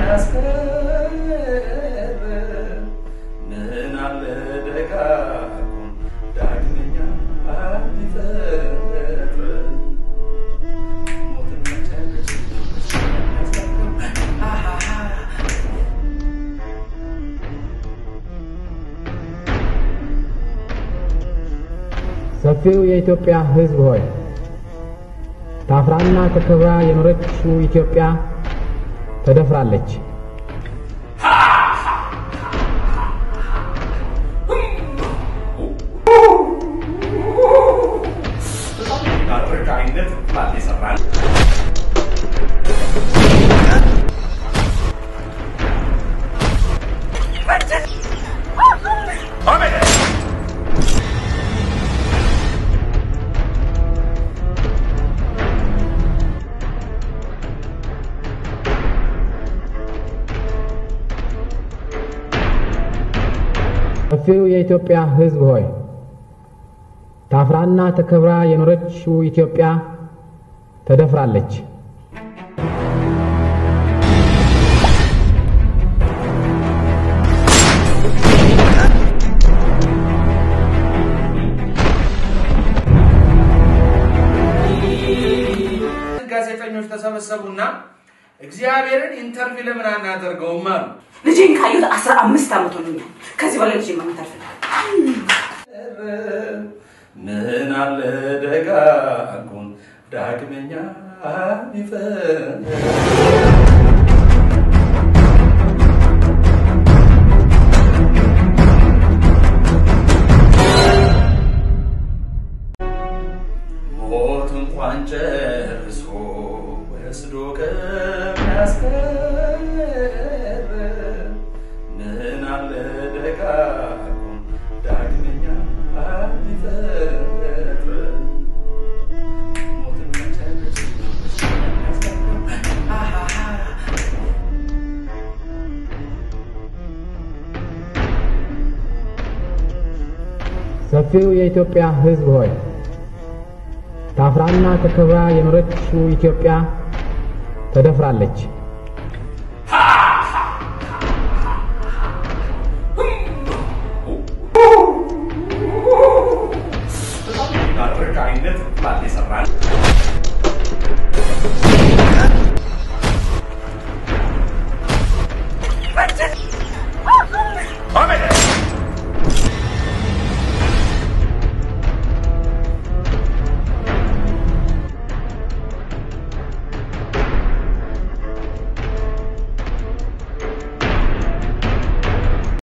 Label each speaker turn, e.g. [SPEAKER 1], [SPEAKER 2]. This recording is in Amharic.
[SPEAKER 1] ምን አለ ደጋጉን ዳግመኛ ቢፈጥር ሞትን መጨረስ
[SPEAKER 2] ሰፊው የኢትዮጵያ ሕዝብ ሆይ ታፍራና ተከብራ የኖረችው ኢትዮጵያ ተደፍራለች።
[SPEAKER 1] አይነት ባል ይሰራል
[SPEAKER 2] ሰፊው የኢትዮጵያ ሕዝብ ሆይ ታፍራና ተከብራ የኖረችው ኢትዮጵያ ተደፍራለች።
[SPEAKER 3] ጋዜጠኞች ተሰበሰቡና እግዚአብሔርን ኢንተርቪው ለምን አናደርገውም አሉ።
[SPEAKER 4] ልጄን ካዩት 15 ዓመት ሆኖኛል። ከዚህ በላይ ልጄን ማንተርፍ
[SPEAKER 1] ምን አለ ደጋጉን ዳግመኛ ቢፈጥር ሞት እንኳን ጨርሶ ወስዶ ከሚያስቀር ምን አለ ደጋጉን ዳግመኛ ቢፈጥር ሞትን መጨረስ
[SPEAKER 2] ሰፊው የኢትዮጵያ ሕዝብ ሆይ ታፍራና ተከብራ የኖረችው ኢትዮጵያ ተደፍራለች።
[SPEAKER 1] አይነት ባል ይሰራል